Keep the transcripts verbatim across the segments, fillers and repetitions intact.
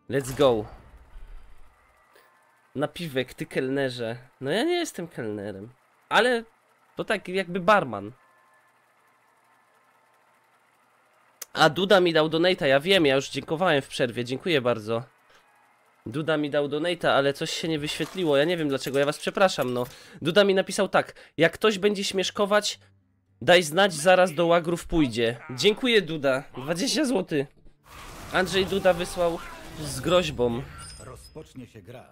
Let's go. Napiwek, ty kelnerze. No ja nie jestem kelnerem. Ale to tak jakby barman. A Duda mi dał donate'a, ja wiem, ja już dziękowałem w przerwie, dziękuję bardzo. Duda mi dał donate'a, ale coś się nie wyświetliło, ja nie wiem dlaczego, ja was przepraszam, no. Duda mi napisał tak, jak ktoś będzie śmieszkować, daj znać, zaraz do łagrów pójdzie. Dziękuję Duda, dwadzieścia złotych. Andrzej Duda wysłał z groźbą. Rozpocznie się gra.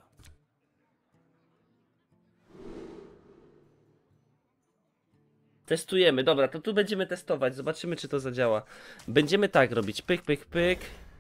Testujemy, dobra, to tu będziemy testować, zobaczymy czy to zadziała. Będziemy tak robić, pyk, pyk, pyk.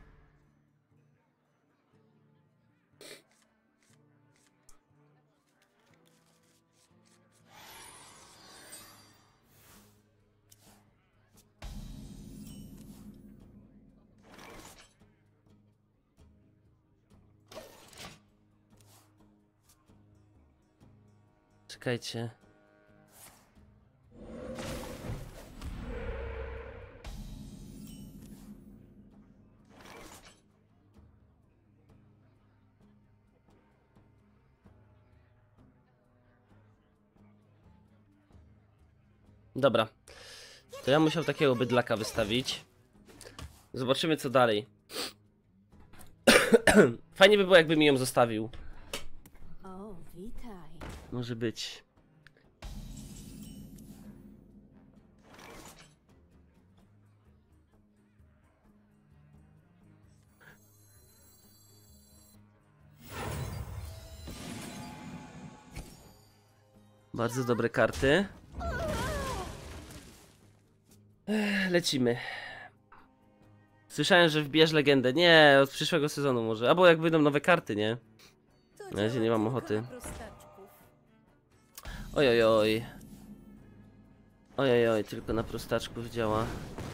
Czekajcie. Dobra. To ja musiał takiego bydlaka wystawić. Zobaczymy co dalej. Fajnie by było jakby mi ją zostawił. O, witaj. Może być. Bardzo dobre karty. Ech, lecimy. Słyszałem, że wbierz legendę. Nie, od przyszłego sezonu może. Albo jak wyjdą nowe karty, nie? Na razie nie mam ochoty. Oj, oj, oj. Oj, oj, oj, tylko na prostaczków działa.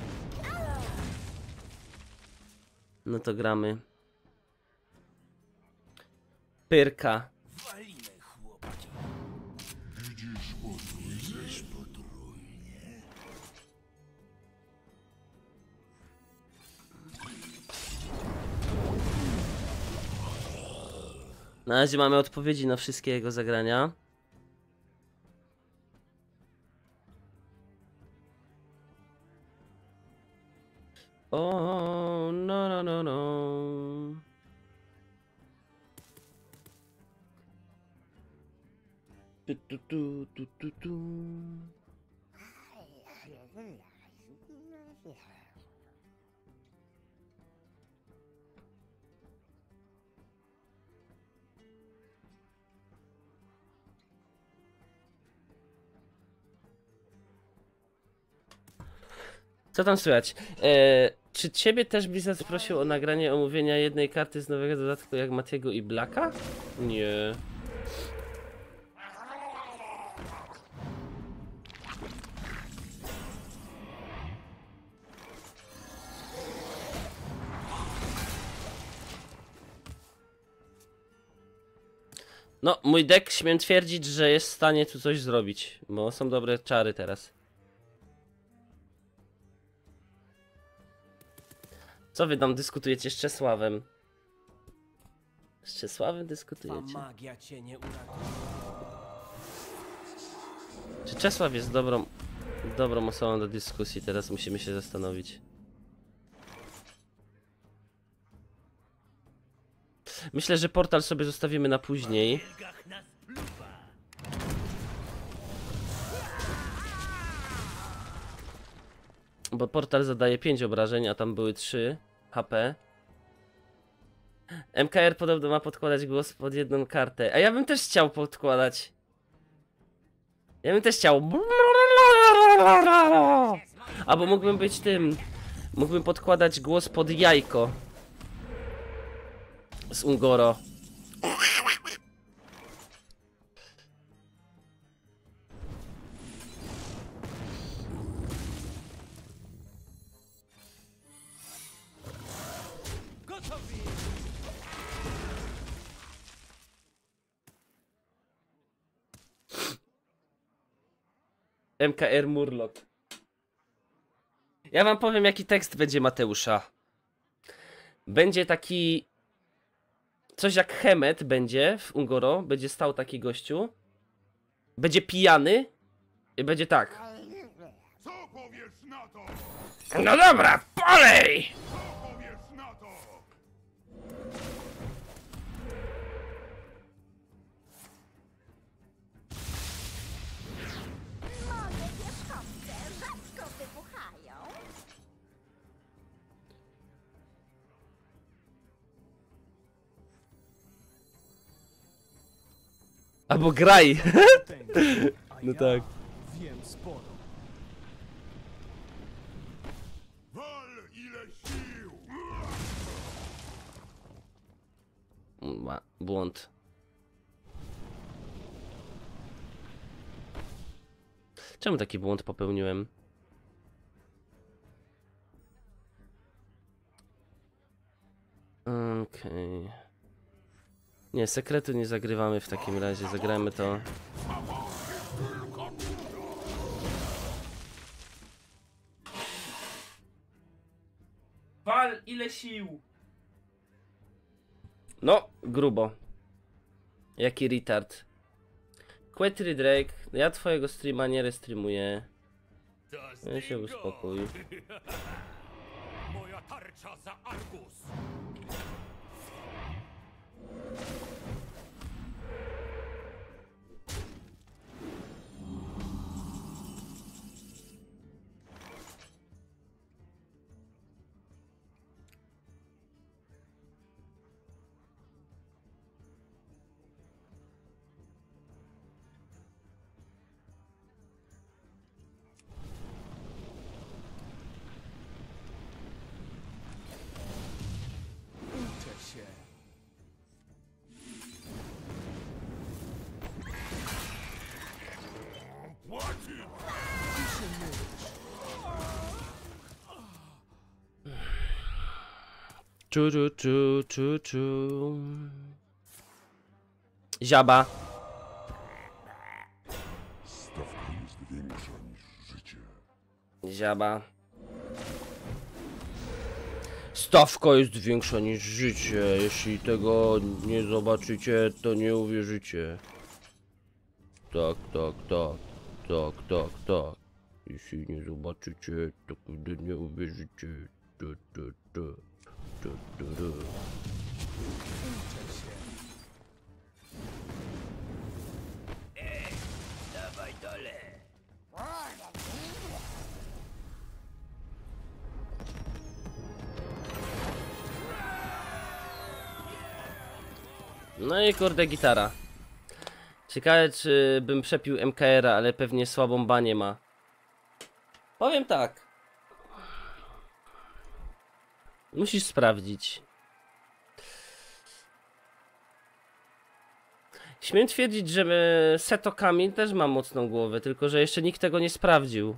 No to gramy. Pyrka. Na razie mamy odpowiedzi na wszystkie jego zagrania. O, no, no, no, no. Tu, tu, tu, tu, tu, tu. Co tam słychać? Eee, czy ciebie też Blizzard prosił o nagranie omówienia jednej karty z nowego dodatku jak Matiego i Blacka? Nie. No, mój deck śmiem twierdzić, że jest w stanie tu coś zrobić, bo są dobre czary teraz. Co wy tam dyskutujecie z Czesławem? Z Czesławem dyskutujecie? Magia cię nie uratuje. Czy Czesław jest dobrą, dobrą osobą do dyskusji? Teraz musimy się zastanowić. Myślę, że portal sobie zostawimy na później. Bo portal zadaje pięć obrażeń, a tam były trzy H P. M K R podobno ma podkładać głos pod jedną kartę. A ja bym też chciał podkładać. Ja bym też chciał. Albo mógłbym być tym. Mógłbym podkładać głos pod jajko. Z Ungoro. M K R Murloc. Ja wam powiem jaki tekst będzie Mateusza. Będzie taki coś jak Hemet będzie w Ungoro, będzie stał taki gościu, będzie pijany i będzie tak. Co powiesz na to? No dobra, polej! Co powiesz na to? Moje wierzchowce rzadko wybuchają. Albo graj. A No ja tak. wiem sporo. Wal ile sił! Ma błąd. Czemu taki błąd popełniłem? Okej. Nie, sekretu nie zagrywamy w takim razie, zagrajmy to. Wal ile sił! No, grubo. Jaki retard. Quetry Drake, ja twojego streama nie restreamuję. Ja się uspokój. Moja tarcza za Argus! Uczę się. Płaci! Czu, czu, czu, czu, czu. Ziaba. Stawka jest większa niż życie. Ziaba. Stawka jest większa niż życie. Jeśli tego nie zobaczycie, to nie uwierzycie. Tak, tak, tak. Tak, tak, tak. Jeśli nie zobaczycie, to kiedy nie uwierzycie. Tu, tu, tu. Tu, tu, tu. Uczę się. No i kurde gitara. Ciekawe czy bym przepił M K R-a, ale pewnie słabą banię ma. Powiem tak. Musisz sprawdzić. Śmiem twierdzić, że e, Seto Kami też ma mocną głowę, tylko że jeszcze nikt tego nie sprawdził.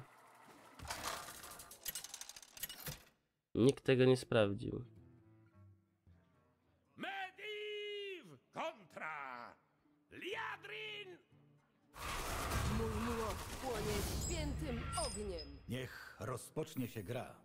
Nikt tego nie sprawdził. Mediv kontra Liadrin! Mój młot płonie świętym ogniem. Niech rozpocznie się gra.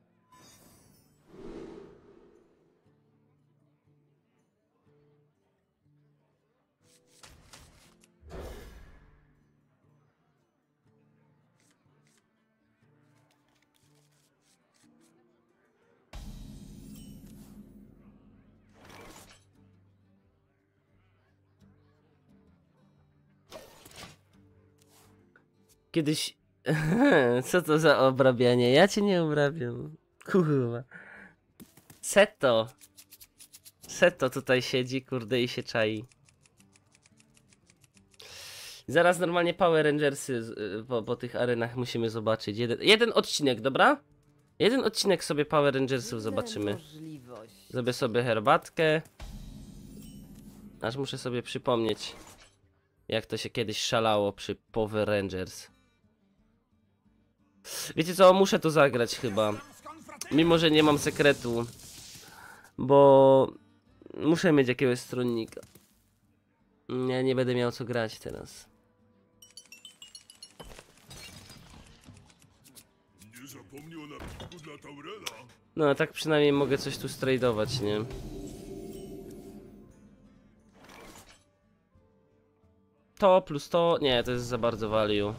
Kiedyś... Co to za obrabianie? Ja cię nie obrabiam. Kurwa. Seto. Seto tutaj siedzi, kurde, i się czai. Zaraz normalnie Power Rangersy z- po, po tych arenach musimy zobaczyć. Jeden, jeden odcinek, dobra? Jeden odcinek sobie Power Rangersów zobaczymy. Możliwość. Zrobię sobie herbatkę. Aż muszę sobie przypomnieć, jak to się kiedyś szalało przy Power Rangers. Wiecie co, muszę to zagrać chyba. Mimo, że nie mam sekretu. Bo muszę mieć jakiegoś stronnika. Ja nie będę miał co grać teraz. Nie zapomnij o napisku dla Taurela. No, a tak przynajmniej mogę coś tu stradować, nie? to plus to... Nie, to jest za bardzo value.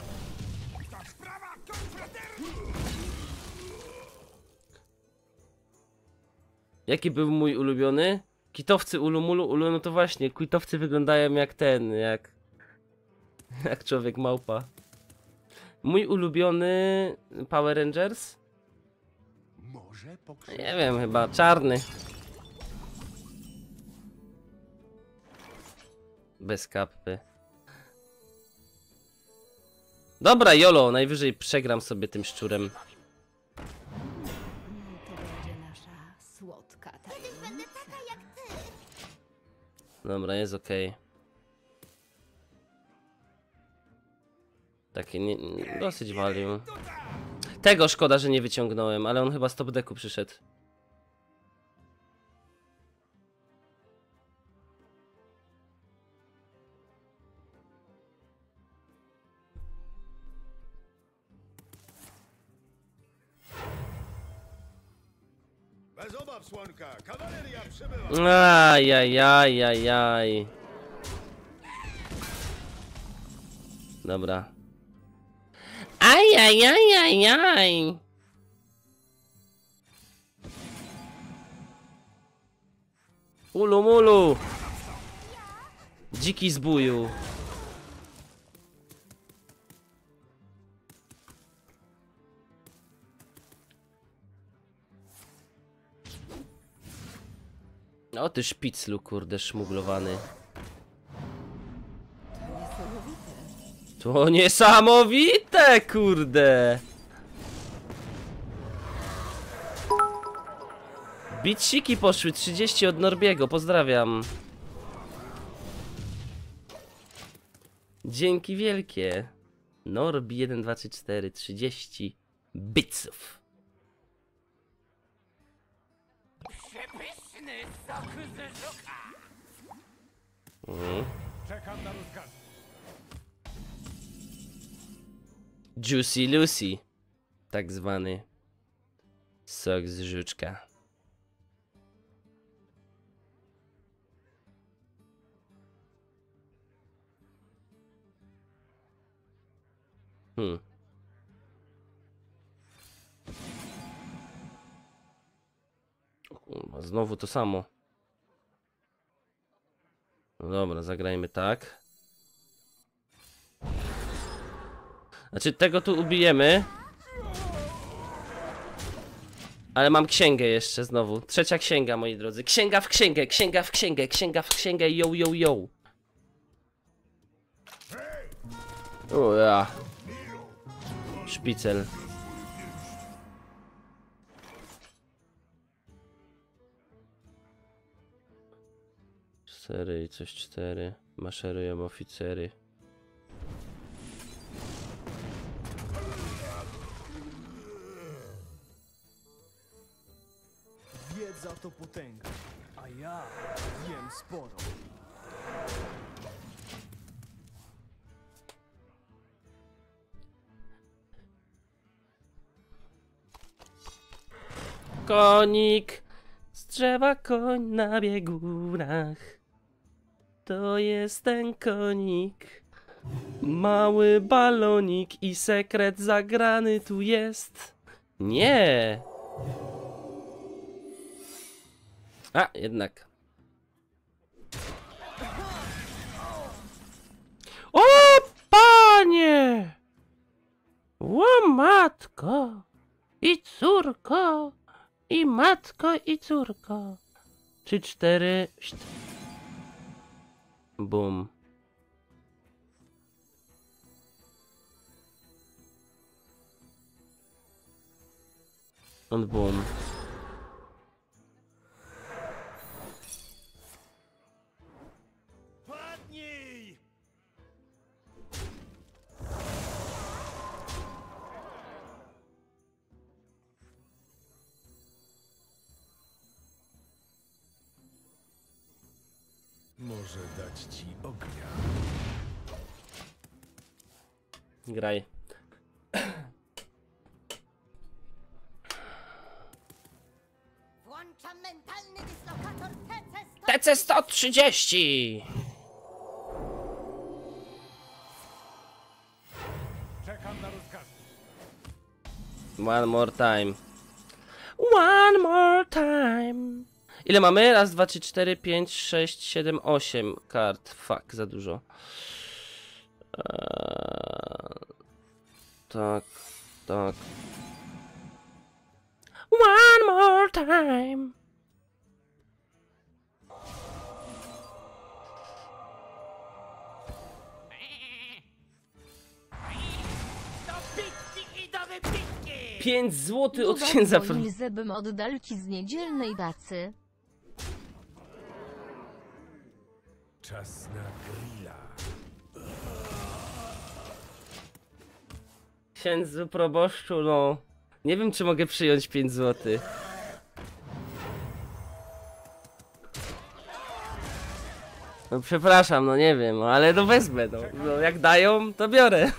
Jaki był mój ulubiony? Kitowcy ulumulu, ulu, no to właśnie, kitowcy wyglądają jak ten, jak... Jak człowiek małpa. Mój ulubiony Power Rangers? Może pokrzywdzić. Nie wiem, chyba czarny. Bez kapy. Dobra, jolo, najwyżej przegram sobie tym szczurem. To będzie nasza słodka tajemnica. Będę taka jak ty. Dobra, jest okej. Takie nie, nie, dosyć value. Tego szkoda, że nie wyciągnąłem, ale on chyba z top decku przyszedł. Bez obaw, słonka! Kawaleria przybyła! Ajajajajaj. Dobra. Ajajajajaj. Ulu mulu. Dziki zbóju. O ty szpiclu, kurde, szmuglowany. To niesamowite, kurde. Bitsiki poszły, trzydzieści od Norbiego, pozdrawiam. Dzięki wielkie. Norbi jeden, dwa, trzy, cztery, trzydzieści bitsów. Mhm. Czekam na rozkaz. Juicy Lucy. Tak zwany sok z żuczka. Hmm. Kurwa, znowu to samo. No dobra, zagrajmy tak. Znaczy, tego tu ubijemy. Ale mam księgę jeszcze znowu. Trzecia księga, moi drodzy. Księga w księgę, księga w księgę, księga w księgę, yo, yo, yo. O ja. Szpicel. Cztery i coś cztery. Maszerują oficery. Wiedza to potęga, a ja wiem sporo. Konik z drzewa, koń na biegunach. To jest ten konik. Mały balonik i sekret zagrany tu jest. Nie. A, jednak. O, panie! O, matko! I córko! I matko, i córko! Trzy, cztery... Szt. Bum. On bum. Padnij! Może dać ci ognia. Graj. Włączam mentalny dyslokator T C sto. T C sto trzydzieści! One more time. One more time. Ile mamy? Raz, dwa, trzy, cztery, pięć, sześć, siedem, osiem kart. Fuck, za dużo. Eee, tak, tak. One more time. Pięć złotych od księdza. Ilzebym oddał ci z niedzielnej bacy. Czas na grilla. Księdzu proboszczu, no. Nie wiem, czy mogę przyjąć pięć złotych. No przepraszam, no nie wiem, no, ale no wezmę, no. No jak dają, to biorę.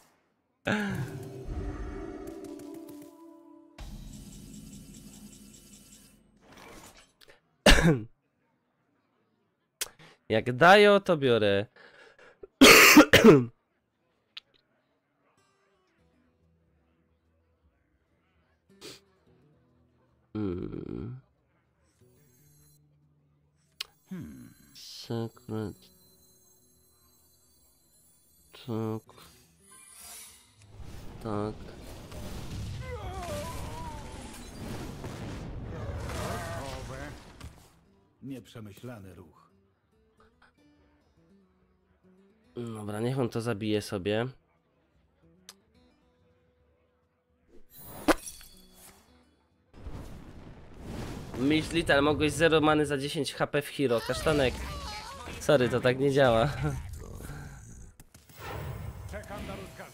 Jak dają, to biorę. Hmm. Secret. Tak. Tak. Nieprzemyślany ruch. Dobra, niech on to zabije sobie. Myśli, ale mogłeś zero many za dziesięć HP w hero. Kasztanek. Sorry, to tak nie działa. Czekam na rozkaz.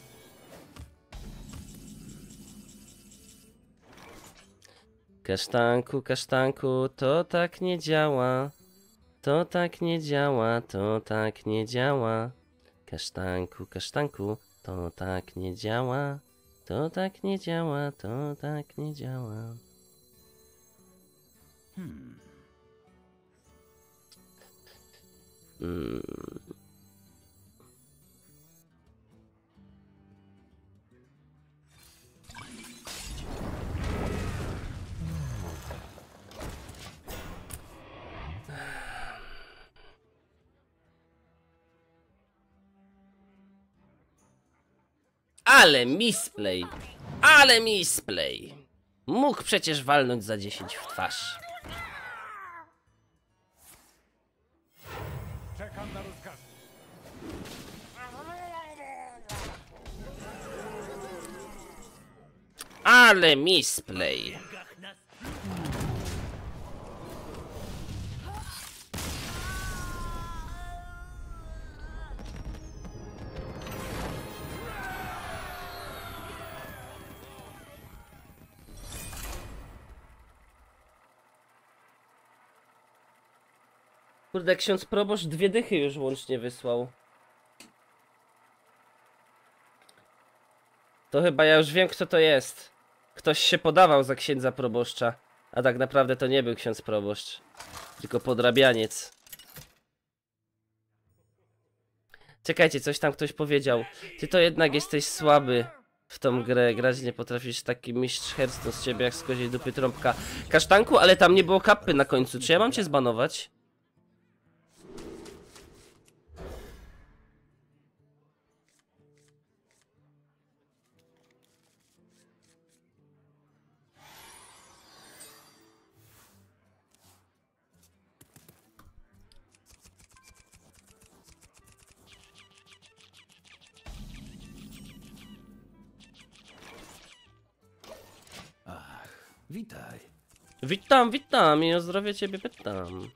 Kasztanku, kasztanku, to tak nie działa. To tak nie działa, to tak nie działa. Kasztanku, kasztanku, to tak nie działa. To tak nie działa, to tak nie działa. Hmm. Mm. Ale misplay! Ale misplay! Mógł przecież walnąć za dziesięć w twarz. Czekam na rozkaz. Ale misplay! Kurde, ksiądz proboszcz dwie dychy już łącznie wysłał. To chyba ja już wiem, kto to jest. Ktoś się podawał za księdza proboszcza. A tak naprawdę to nie był ksiądz proboszcz. Tylko podrabianiec. Czekajcie, coś tam ktoś powiedział. Ty to jednak jesteś słaby w tą grę. Grać nie potrafisz, taki mistrz Hearthstone z ciebie jak z koziej dupy trąbka. Kasztanku, ale tam nie było kappy na końcu. Czy ja mam cię zbanować? Witaj. Witam, witam i o zdrowie ciebie pytam.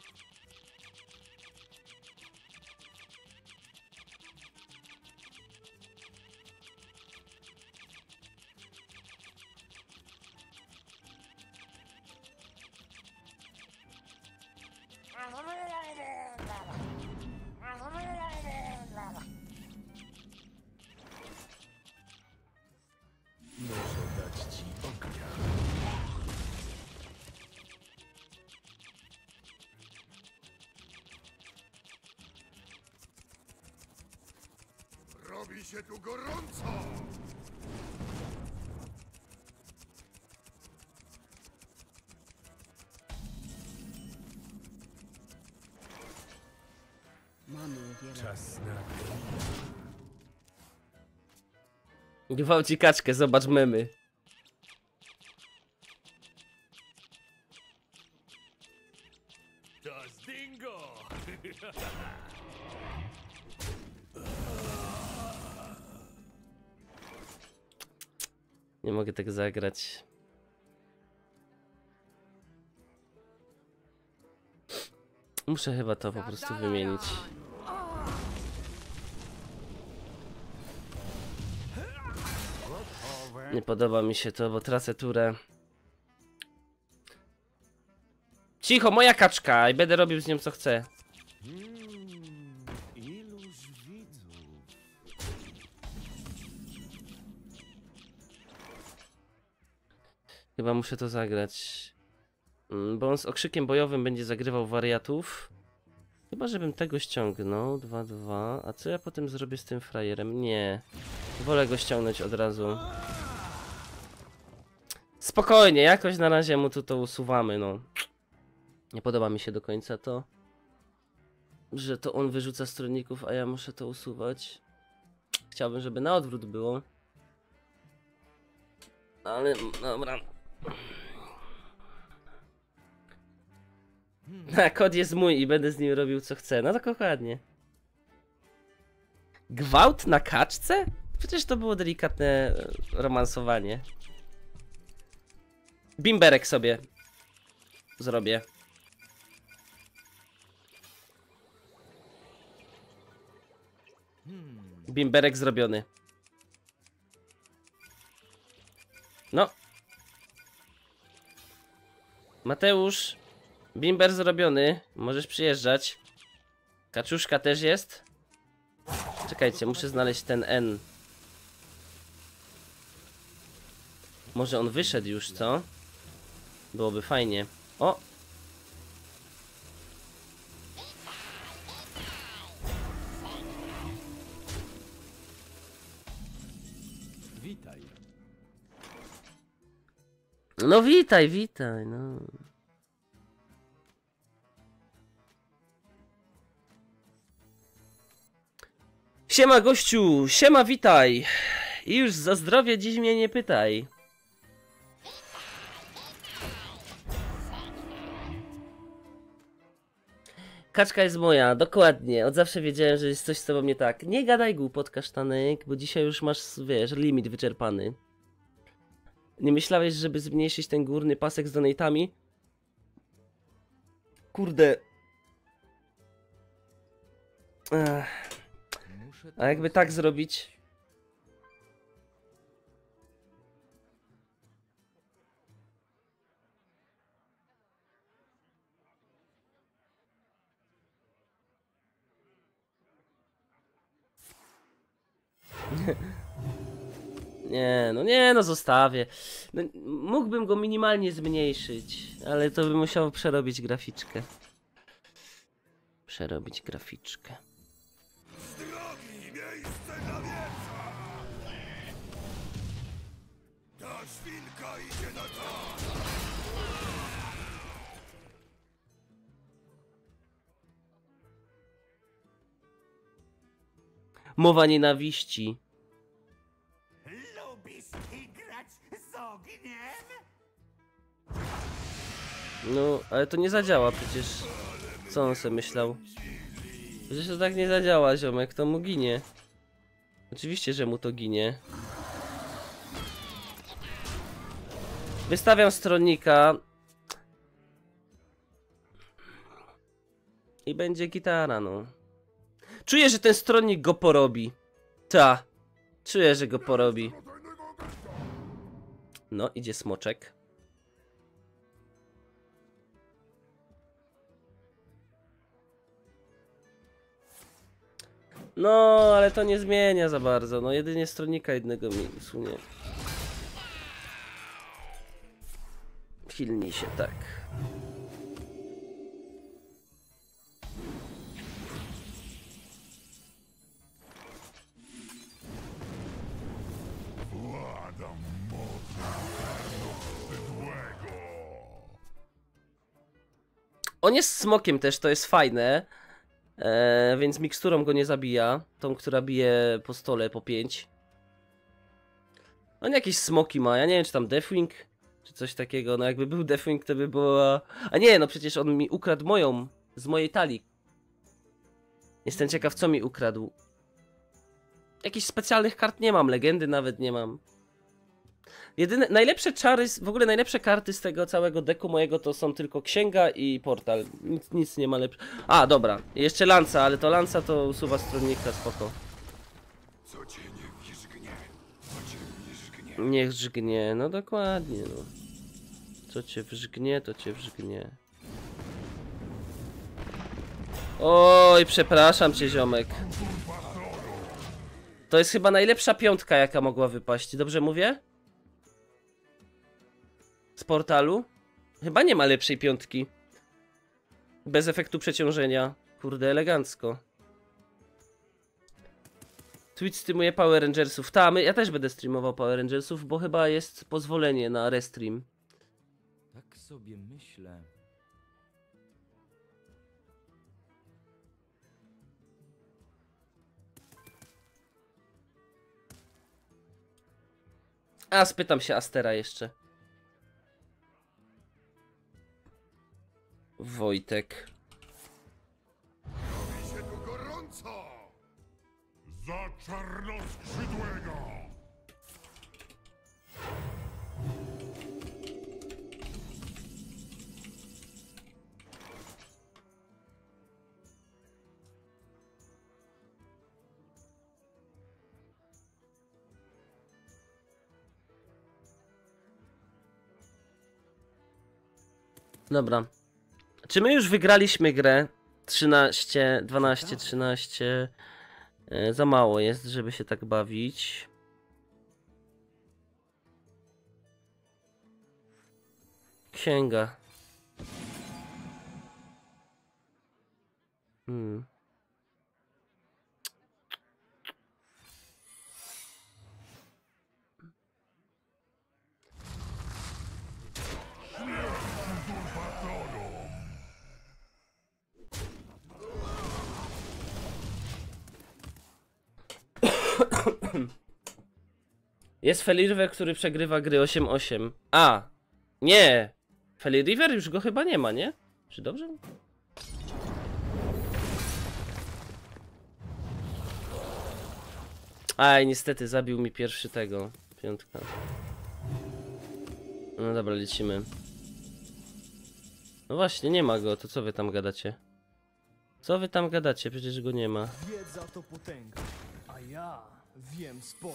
Może dać ci ognia. Robi się tu gorąco! Czas na grilla. Gwałci kaczkę, zobacz memy. To Stingo! Nie mogę tak zagrać. Muszę chyba to po prostu wymienić. Nie podoba mi się to, bo tracę turę. Cicho, moja kaczka! I będę robił z nią co chcę. Iluż widzów. Chyba muszę to zagrać. Mm, Bo on z okrzykiem bojowym będzie zagrywał wariatów. Chyba żebym tego ściągnął. dwa dwa. A co ja potem zrobię z tym frajerem? Nie. Wolę go ściągnąć od razu. Spokojnie, jakoś na razie mu tu to usuwamy, no. Nie podoba mi się do końca to, że to on wyrzuca stronników, a ja muszę to usuwać. Chciałbym, żeby na odwrót było. Ale, dobra. A kod jest mój i będę z nim robił co chcę. No to dokładnie. Gwałt na kaczce? Przecież to było delikatne e, romansowanie. Bimberek sobie zrobię. Bimberek zrobiony. No. Mateusz. Bimber zrobiony. Możesz przyjeżdżać. Kaczuszka też jest. Czekajcie, muszę znaleźć ten N. Może on wyszedł już, co? Byłoby fajnie. O! Witaj. No witaj, witaj, no. Siema gościu, siema witaj. I już za zdrowie dziś mnie nie pytaj. Kaczka jest moja, dokładnie. Od zawsze wiedziałem, że jest coś z tobą nie tak. Nie gadaj głupot, kasztanek, bo dzisiaj już masz, wiesz, limit wyczerpany. Nie myślałeś, żeby zmniejszyć ten górny pasek z donatami? Kurde. Ech. A jakby tak zrobić? Nie, no nie, no zostawię. No, mógłbym go minimalnie zmniejszyć, ale to bym musiał przerobić graficzkę. Przerobić graficzkę. Mowa nienawiści. Lubisz igrać z ogniem? No, ale to nie zadziała przecież. Co on sobie myślał? Przecież to tak nie zadziała, ziomek, to mu ginie. Oczywiście, że mu to ginie. Wystawiam stronnika. I będzie gitara, no. Czuję, że ten stronnik go porobi. Ta. Czuję, że go porobi. No, idzie smoczek. No, ale to nie zmienia za bardzo. No, jedynie stronnika jednego mi usunie. Hilnij się, tak. On jest smokiem też, to jest fajne. E, więc miksturą go nie zabija. Tą, która bije po stole po pięć. On jakieś smoki ma, ja nie wiem czy tam Deathwing, czy coś takiego, no jakby był Deathwing to by było... A nie, no przecież on mi ukradł moją, z mojej talii. Jestem ciekaw co mi ukradł. Jakichś specjalnych kart nie mam, legendy nawet nie mam. Jedyne, najlepsze czary, w ogóle najlepsze karty z tego całego deku mojego to są tylko księga i portal. Nic, nic nie ma lepsze. A, dobra, jeszcze lanca, ale to lanca to usuwa stronnika, spoko. Co cię nie wierzgnie? Co cię wierzgnie? Niech żgnie, no dokładnie, no. Co cię wrzgnie, to cię wrzgnie. Oj, przepraszam cię, ziomek. To jest chyba najlepsza piątka, jaka mogła wypaść. Dobrze mówię? Z portalu? Chyba nie ma lepszej piątki. Bez efektu przeciążenia. Kurde, elegancko. Twitch streamuje Power Rangersów. Ta, my, ja też będę streamował Power Rangersów, bo chyba jest pozwolenie na restream. Tak sobie myślę. A, spytam się Astera jeszcze. Wojtek. Robi się tu gorąco! Za czarnoskrzydłego! Dobra. Czy my już wygraliśmy grę? trzynaście, dwanaście, trzynaście. E, za mało jest, żeby się tak bawić. Księga. Hmm. Jest Feliriver, który przegrywa gry osiem osiem. A! Nie! Feliriver już go chyba nie ma, nie? Czy dobrze? Aj, niestety zabił mi pierwszy tego. Piątka. No dobra, lecimy. No właśnie, nie ma go, to co wy tam gadacie? Co wy tam gadacie? Przecież go nie ma. Wiedza to potęga, a ja wiem sporo.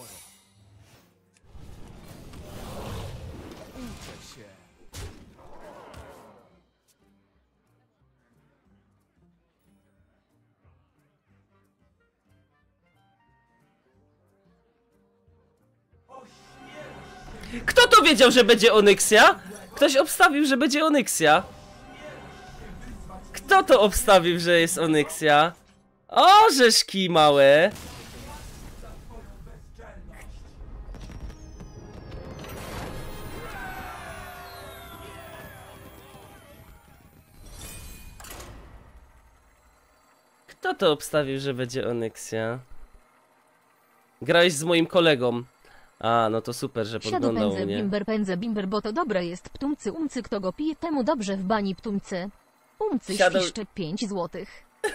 Uczę się. Kto to wiedział, że będzie Onyxia? Ktoś obstawił, że będzie Onyxia. Kto to obstawił, że jest Onyxia? O, rzeszki małe. Kto to obstawił, że będzie Onyxia? Grałeś z moim kolegą. A, no to super, że Siadu podglądał pędzę, mnie. bimber pędzę, bimber, bo to dobre jest ptumcy, umcy, kto go pije, temu dobrze w bani ptumcy. Umcy Siadu- świszcze pięć złotych.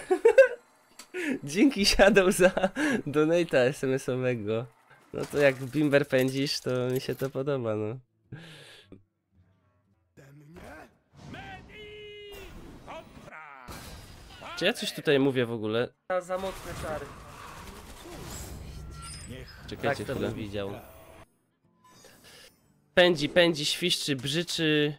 Dzięki Shadow za donata es em esowego. No to jak bimber pędzisz, to mi się to podoba, no. Czy ja coś tutaj mówię w ogóle? Za mocne czary. Czekajcie, tak to bym widział. Pędzi, pędzi, świszczy, brzyczy.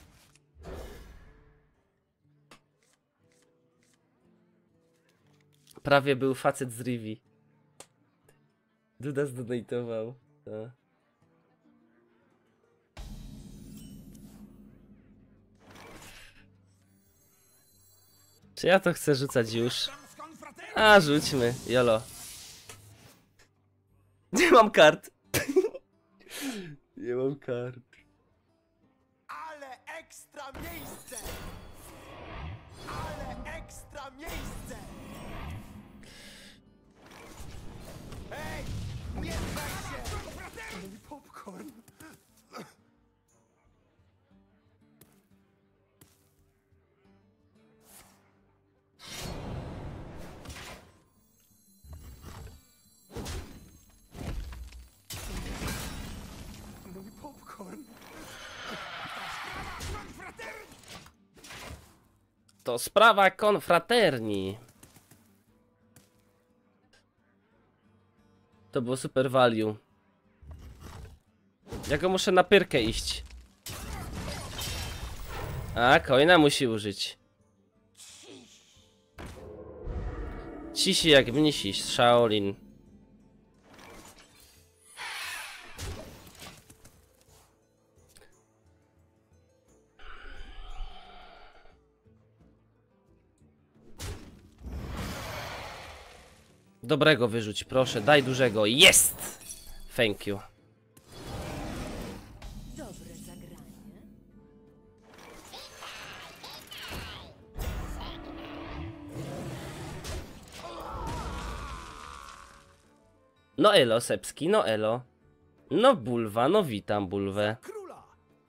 Prawie był facet z Rivi. Duda zdonatował. To. Czy ja to chcę rzucać już? A, rzućmy, jolo. Nie mam kart. Nie mam kart. Ale ekstra miejsce! Ale ekstra miejsce! to sprawa konfraterni. To było super value. Ja go muszę na pyrkę iść. A, coina musi użyć. Cisi jak mnisi z Shaolin. Dobrego wyrzuć, proszę, daj dużego. Jest! Thank you. Dobre zagranie. No elo, Sepski, no elo. No bulwa, no witam bulwę. Króla!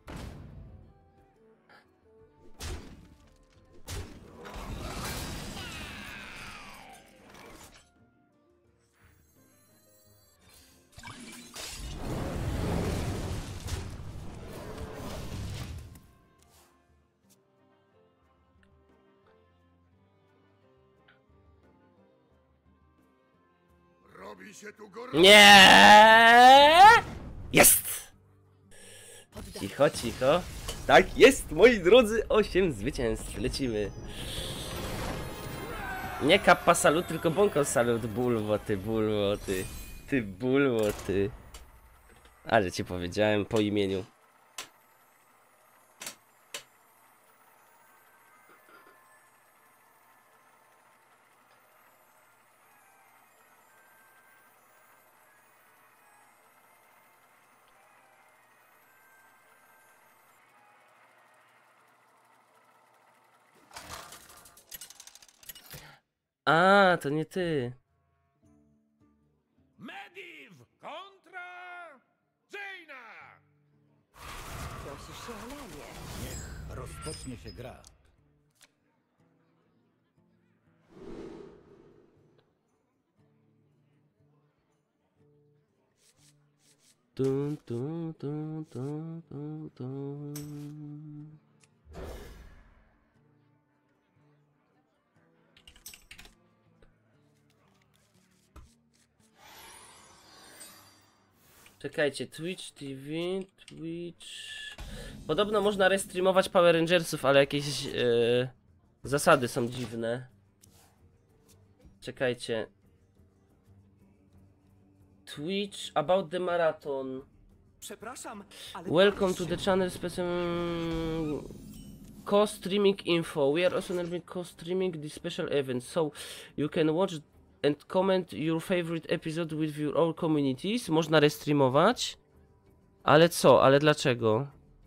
Robi się tu gorąco. Nie! Jest! Cicho, cicho. Tak jest, moi drodzy, osiem zwycięstw. Lecimy. Nie kappa salut, tylko bonko salut. Bulwo ty, bulwo ty. Ty bulwo ty. Ale ci powiedziałem po imieniu. A, to nie ty. Mediv kontra Jaina. Prosisz się o lanie. Niech rozpocznie się gra. Tum, tum, tum, tum, tum, tum. Czekajcie, Twitch T V, Twitch... Podobno można restreamować Power Rangersów, ale jakieś e, zasady są dziwne. Czekajcie. Twitch about the marathon. Przepraszam, ale... Welcome to the channel special co-streaming info. We are also enabling co-streaming this special event, so you can watch and comment your favorite episode with your own communities. Można restreamować. Ale co? Ale dlaczego?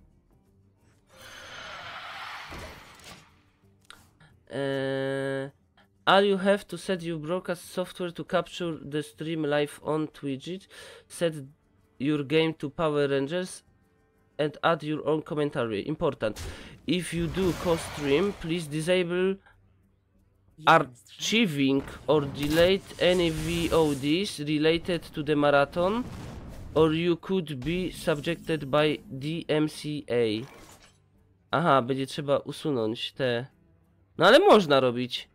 Eee, all you have to set your broadcast software to capture the stream live on Twitch. Set your game to Power Rangers and add your own commentary. Important. If you do co-stream, please disable archiving or delete any V O Ds related to the marathon, or you could be subjected by D M C A. Aha, będzie trzeba usunąć te... No ale można robić.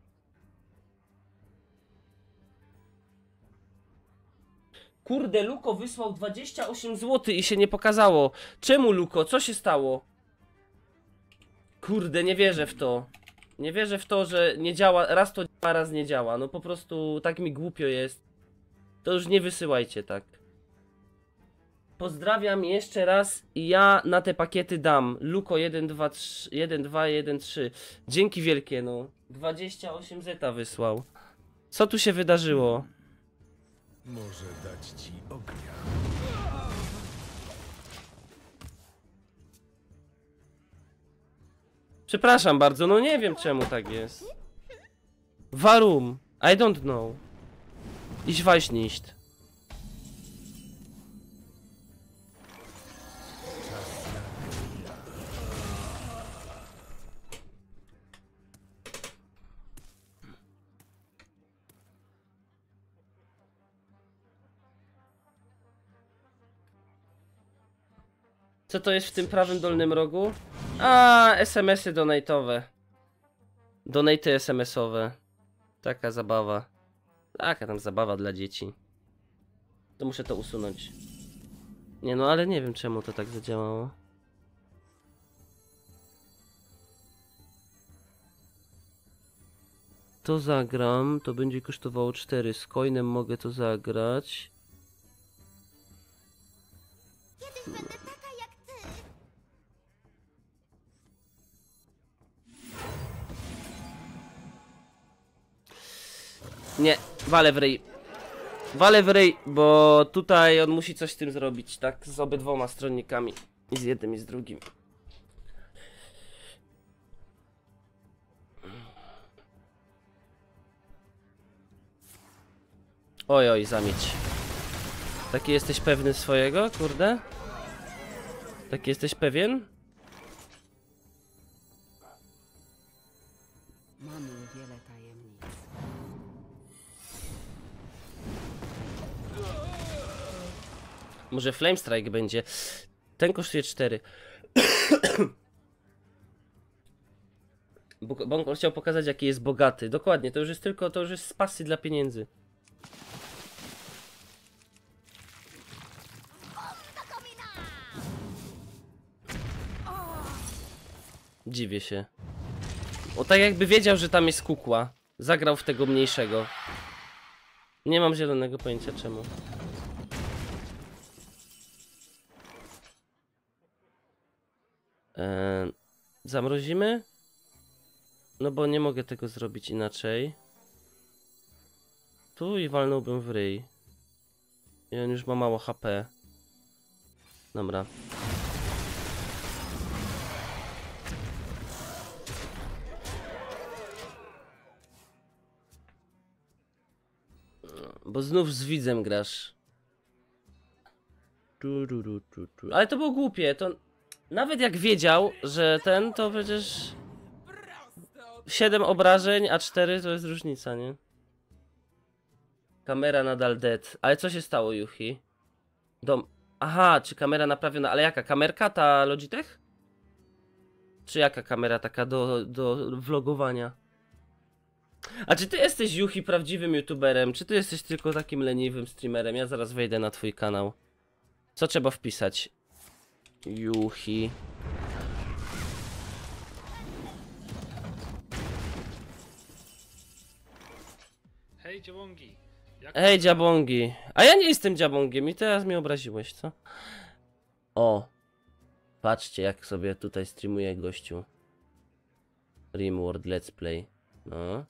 Kurde, Luko wysłał dwadzieścia osiem złotych i się nie pokazało. Czemu, Luko? Co się stało? Kurde, nie wierzę w to. Nie wierzę w to, że nie działa. Raz to działa, raz nie działa. No po prostu tak mi głupio jest. To już nie wysyłajcie tak. Pozdrawiam jeszcze raz i ja na te pakiety dam. Luko jeden dwa trzy, jeden dwa jeden trzy. Dzięki wielkie, no. dwadzieścia osiem zeta wysłał. Co tu się wydarzyło? Może dać ci ognia. Przepraszam bardzo, no nie wiem czemu tak jest. Warum? I don't know. Ich weiß nicht. Co to jest w tym prawym dolnym rogu? A, es em esy donatowe. Donaty es em esowe. Taka zabawa. Taka tam zabawa dla dzieci. To muszę to usunąć. Nie no, ale nie wiem czemu to tak zadziałało. To zagram, to będzie kosztowało cztery. Z coinem mogę to zagrać. Nie, walę w ryj. Walę w ryj, bo tutaj on musi coś z tym zrobić, tak? Z obydwoma stronnikami. I z jednym i z drugim. Oj, oj, zamieć. Taki jesteś pewny swojego, kurde? Taki jesteś pewien? Mamy wiele tajemnic. Może Flame Strike będzie. Ten kosztuje cztery. Bo, bo on chciał pokazać, jaki jest bogaty. Dokładnie, to już jest tylko, to już jest z pasji dla pieniędzy. Dziwię się. O, tak jakby wiedział, że tam jest kukła. Zagrał w tego mniejszego. Nie mam zielonego pojęcia czemu. Eee, zamrozimy? No bo nie mogę tego zrobić inaczej. Tu i walnąłbym w ryj. I on już ma mało H P. Dobra. Bo znów z widzem grasz. Tu, tu, tu, tu, tu. Ale to było głupie, to... Nawet jak wiedział, że ten, to przecież... siedem obrażeń, a cztery to jest różnica, nie? Kamera nadal dead. Ale co się stało, Yuhi? Dom... Aha, czy kamera naprawiona, ale jaka? Kamerka ta Logitech? Czy jaka kamera taka do, do vlogowania? A czy ty jesteś, Yuhi, prawdziwym youtuberem? Czy ty jesteś tylko takim leniwym streamerem? Ja zaraz wejdę na twój kanał. Co trzeba wpisać? Yuhi. Hej, dziabongi. Jak Hej, dziabongi. A ja nie jestem dziabongiem i teraz mnie obraziłeś, co? O. Patrzcie, jak sobie tutaj streamuje gościu. Rimworld Let's Play. No.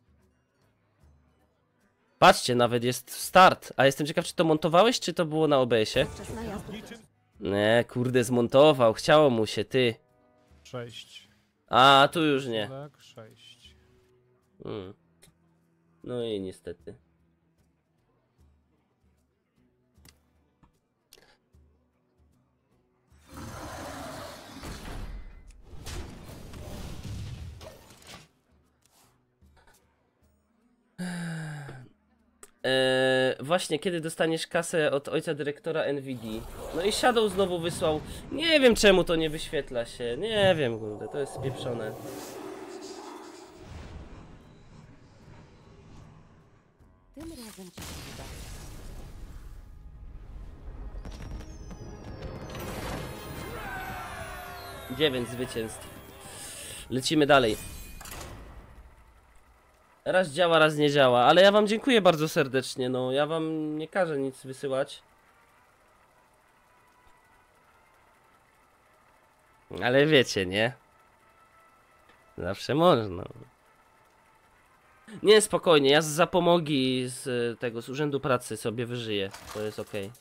Patrzcie, nawet jest start. A jestem ciekaw, czy to montowałeś, czy to było na O B S-ie? Czas najazdu. Nie, kurde, zmontował. Chciało mu się, ty. Sześć. A, tu już nie. Tak, sześć. Hmm. No i niestety. Eee, właśnie, kiedy dostaniesz kasę od ojca dyrektora N V D? No i Shadow znowu wysłał. Nie wiem czemu to nie wyświetla się. Nie wiem, kurde, to jest spieprzone. Tym razem ci się uda. Dziewięć zwycięstw. Lecimy dalej. Raz działa, raz nie działa, ale ja wam dziękuję bardzo serdecznie, no ja wam nie każę nic wysyłać. Ale wiecie, nie? Zawsze można. Nie, spokojnie, ja z zapomogi z tego, z Urzędu Pracy sobie wyżyję, to jest okej.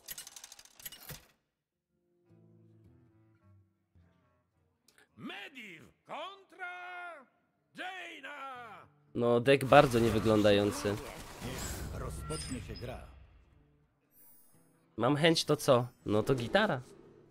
Medivh kontra Jaina! No, deck bardzo niewyglądający. Rozpocznie się gra. Mam chęć, to co? No to gitara.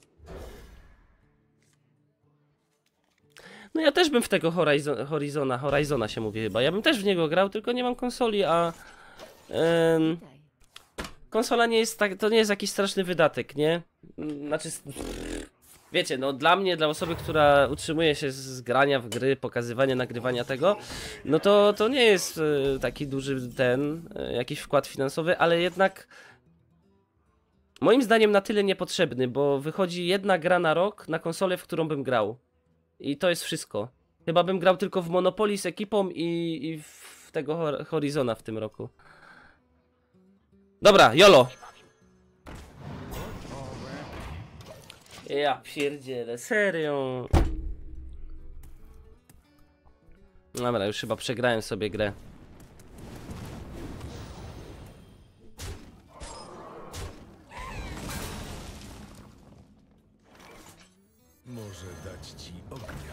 No ja też bym w tego Horizon, Horizona, Horizona się mówi chyba. Ja bym też w niego grał, tylko nie mam konsoli, a... Ym, Witaj. konsola nie jest tak, to nie jest jakiś straszny wydatek, nie? Znaczy... wiecie, no dla mnie, dla osoby, która utrzymuje się z grania w gry, pokazywania, nagrywania tego, no to, to nie jest y, taki duży ten, y, jakiś wkład finansowy, ale jednak moim zdaniem na tyle niepotrzebny, bo wychodzi jedna gra na rok na konsolę, w którą bym grał. I to jest wszystko. Chyba bym grał tylko w Monopoly z ekipą i, i w tego Horizona w tym roku. Dobra, jolo! Ja pierdzielę, serio. Dobra, już chyba przegrałem sobie grę. Może dać ci ognia.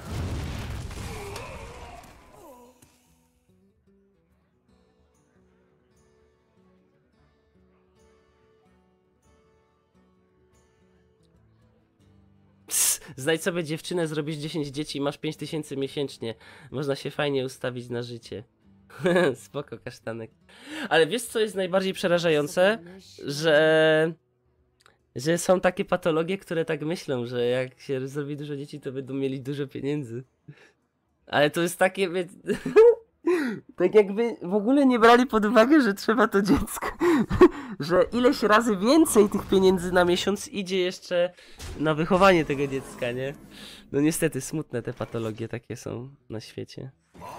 Psst, znajdź sobie dziewczynę, zrobisz dziesięć dzieci i masz pięć tysięcy miesięcznie. Można się fajnie ustawić na życie. Spoko, kasztanek. Ale wiesz, co jest najbardziej przerażające? Że... Że są takie patologie, które tak myślą, że jak się zrobi dużo dzieci, to będą mieli dużo pieniędzy. Ale to jest takie... wie- tak jakby w ogóle nie brali pod uwagę, że trzeba to dziecko... że ileś razy więcej tych pieniędzy na miesiąc idzie jeszcze na wychowanie tego dziecka, nie? No niestety, smutne te patologie takie są na świecie.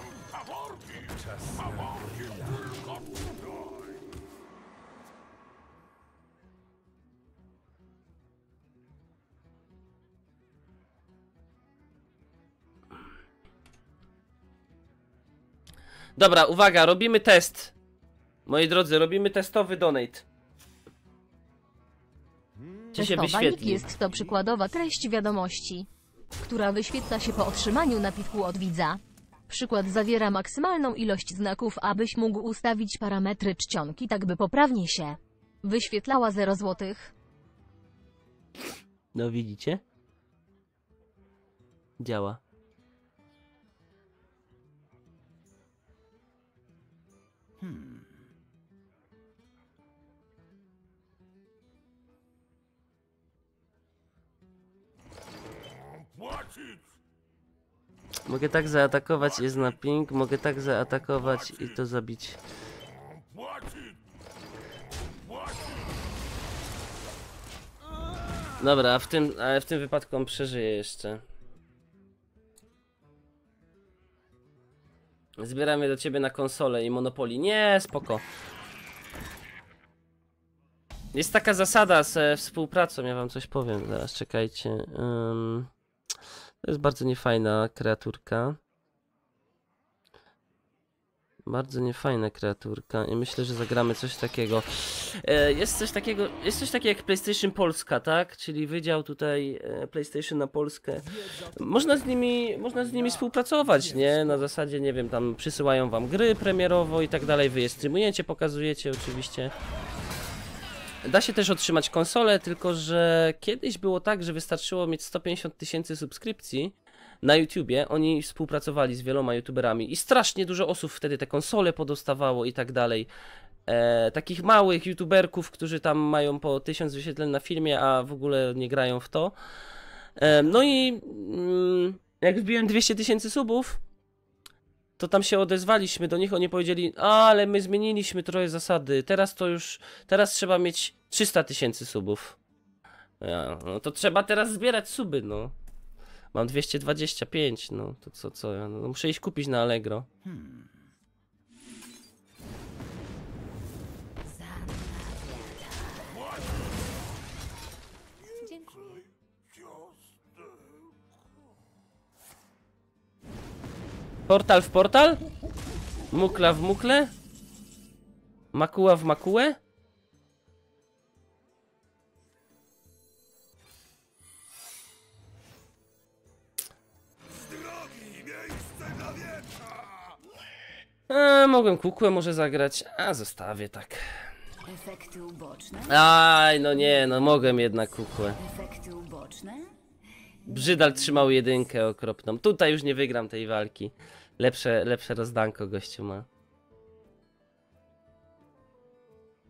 Dobra, uwaga, robimy test. Moi drodzy, robimy testowy donate. Czy się Testowanik wyświetli? jest to przykładowa treść wiadomości, która wyświetla się po otrzymaniu napisku od widza. Przykład zawiera maksymalną ilość znaków, abyś mógł ustawić parametry czcionki, tak by poprawnie się wyświetlała zero złotych. No widzicie? Działa. Płacić! Mogę tak zaatakować, jest na ping, mogę tak zaatakować i to zabić. Płacić! Płacić! Dobra, a w tym, ale w tym wypadku on przeżyje jeszcze. Zbieramy do ciebie na konsolę i Monopoly. Nie, spoko. Jest taka zasada ze współpracą, ja wam coś powiem, zaraz czekajcie. Um, to jest bardzo niefajna kreaturka. Bardzo niefajna kreaturka i myślę, że zagramy coś takiego. E, jest coś takiego, jest coś takiego jak PlayStation Polska, tak? Czyli wydział tutaj e, PlayStation na Polskę. Można z nimi, można z nimi współpracować, nie? Na zasadzie, nie wiem, tam przysyłają wam gry premierowo i tak dalej, wy je streamujecie, pokazujecie oczywiście. Da się też otrzymać konsolę, tylko że kiedyś było tak, że wystarczyło mieć sto pięćdziesiąt tysięcy subskrypcji na YouTubie. Oni współpracowali z wieloma YouTuberami i strasznie dużo osób wtedy te konsole podostawało i tak dalej. E, takich małych YouTuberków, którzy tam mają po tysiąc wyświetleń na filmie, a w ogóle nie grają w to. E, no i mm, jak wbiłem dwieście tysięcy subów, to tam się odezwaliśmy do nich, oni powiedzieli, a, ale my zmieniliśmy trochę zasady, teraz to już, teraz trzeba mieć trzysta tysięcy subów. Ja, no to trzeba teraz zbierać suby, no. Mam dwieście dwadzieścia pięć, no to co, co, ja, no, muszę iść kupić na Allegro. Hmm. Dziękuję. Portal w portal? Mukla w mukle? Makuła w makułę? A, mogłem kukłę może zagrać, a zostawię tak. Efekty uboczne? Aj, no nie, no mogłem jednak kukłę. Efekty uboczne? Brzydal trzymał jedynkę okropną. Tutaj już nie wygram tej walki. Lepsze, lepsze rozdanko gościu ma.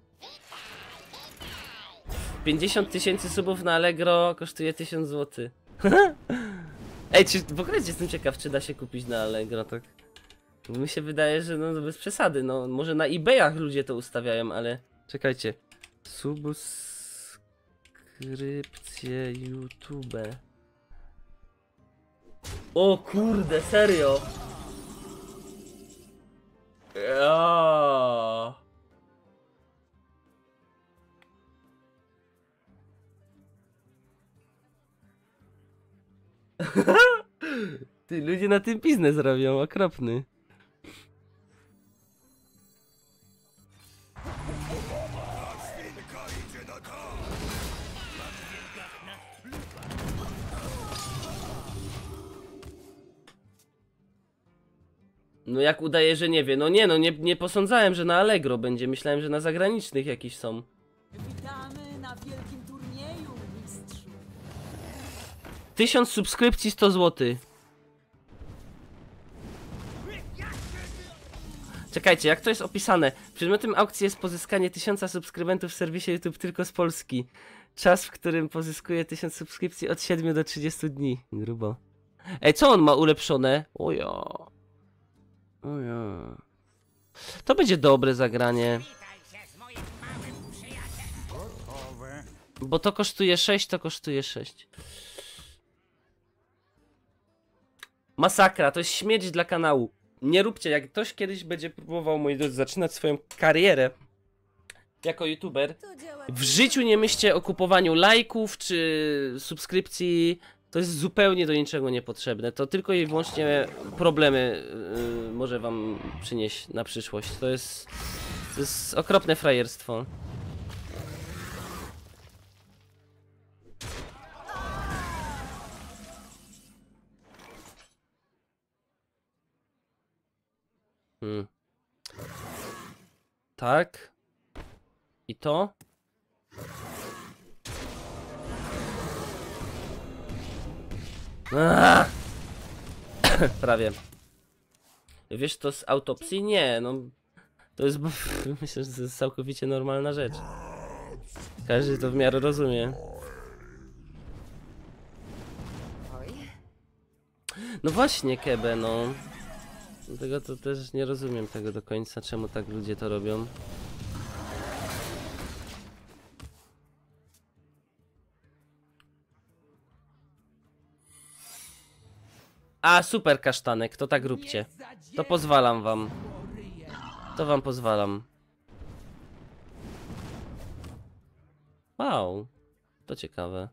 pięćdziesiąt tysięcy subów na Allegro kosztuje tysiąc złotych. Ej, czy w ogóle jestem ciekaw, czy da się kupić na Allegro, tak? Bo mi się wydaje, że no bez przesady, no może na eBayach ludzie to ustawiają, ale... Czekajcie. Subskrypcje YouTube. O kurde, serio? Ja. Ty, ludzie na tym biznes robią, okropny. No jak udaje, że nie wie. No nie, no nie, nie posądzałem, że na Allegro będzie. Myślałem, że na zagranicznych jakieś są. Witamy na wielkim turnieju, mistrzu. Tysiąc subskrypcji, sto złotych. Czekajcie, jak to jest opisane? Przedmiotem aukcji jest pozyskanie tysiąca subskrybentów w serwisie YouTube tylko z Polski. Czas, w którym pozyskuje tysiąc subskrypcji od siedmiu do trzydziestu dni. Grubo. Ej, co on ma ulepszone? Ojo. Ojo. To będzie dobre zagranie. Bo to kosztuje sześć, to kosztuje sześć. Masakra, to jest śmierć dla kanału. Nie róbcie, jak ktoś kiedyś będzie próbował, moi drodzy, zaczynać swoją karierę jako youtuber, w życiu nie myślcie o kupowaniu lajków czy subskrypcji. To jest zupełnie do niczego niepotrzebne. To tylko i wyłącznie problemy yy, może wam przynieść na przyszłość. To jest, to jest okropne frajerstwo. Hmm. Tak. I to? Aaaa! Prawie. Wiesz to z autopsji? Nie, no. To jest... Myślę, że to jest całkowicie normalna rzecz. Każdy to w miarę rozumie. No właśnie, Kebe, no. Dlatego to też nie rozumiem tego do końca, czemu tak ludzie to robią. A, super kasztanek, to tak róbcie. To pozwalam wam. To wam pozwalam. Wow, to ciekawe.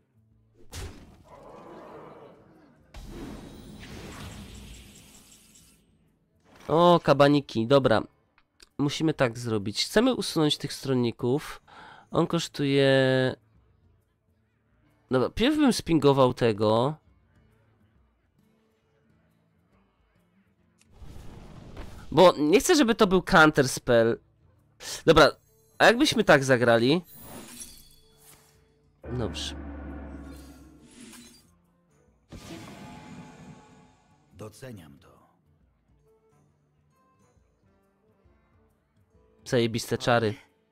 O, kabaniki, dobra. Musimy tak zrobić. Chcemy usunąć tych stronników. On kosztuje... Dobra, pierw bym spingował tego. Bo nie chcę, żeby to był counter spell. Dobra, a jakbyśmy tak zagrali? Dobrze. Doceniam to. Zajebiste czary.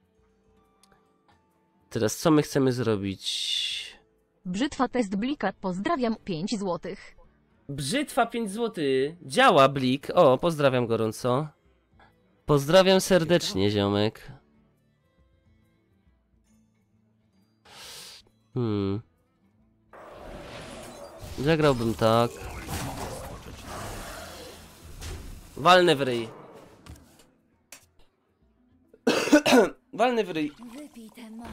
Teraz co my chcemy zrobić? Brzytwa test blika, pozdrawiam, pięć złotych. Brzytwa pięć złotych. Działa Blik. O, pozdrawiam gorąco. Pozdrawiam serdecznie, ziomek. Hmm. Zagrałbym tak. Walnę w ryj. Walnę w ryj. Wypij tę moc.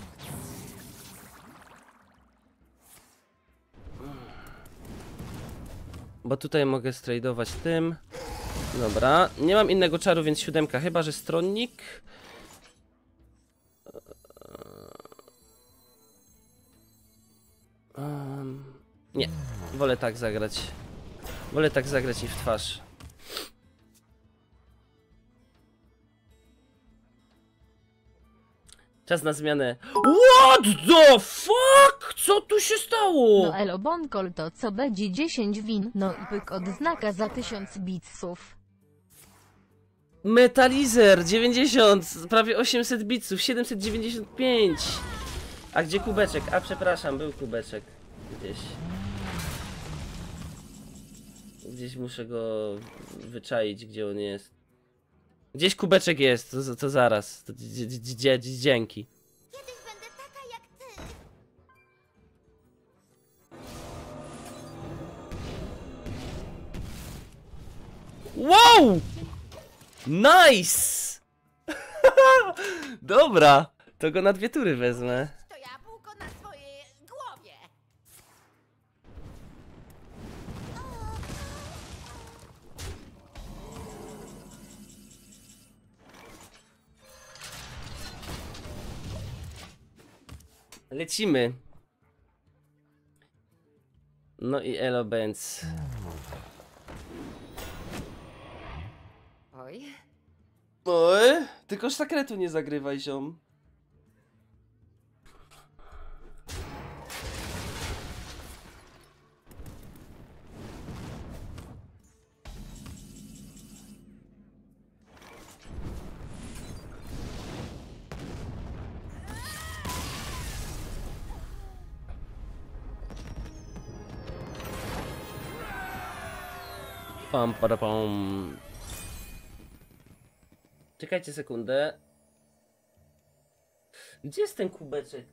Bo tutaj mogę stradować tym. Dobra, nie mam innego czaru, więc siódemka, chyba że stronnik. Um, nie, wolę tak zagrać. Wolę tak zagrać i w twarz. Czas na zmianę. What the fuck? Co tu się stało? No elo bonkol to co będzie dziesięć win, no i pyk odznaka za tysiąc bitsów. Metalizer dziewięćdziesiąt, prawie osiemset bitsów, siedemset dziewięćdziesiąt pięć. A gdzie kubeczek? A przepraszam, był kubeczek gdzieś. Gdzieś muszę go wyczaić, gdzie on jest. Gdzieś kubeczek jest, to, to zaraz. To, dzie- dzie- dzie- dzie- dzięki. Kiedyś będę taka jak ty. Wow! Nice! Dobra, to go na dwie tury wezmę. To jabłko na swojej głowie. Lecimy. No i elo Benz. Oj. Oj, tylko sztakretu nie zagrywaj, ziom. Pam, para, pam. Czekajcie sekundę. Gdzie jest ten kubeczek?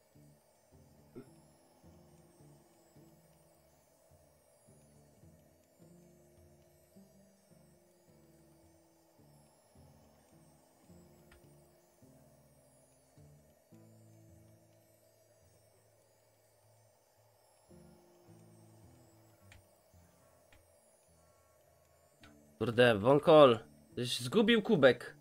Kurde, Wonkol, żeś zgubił kubek.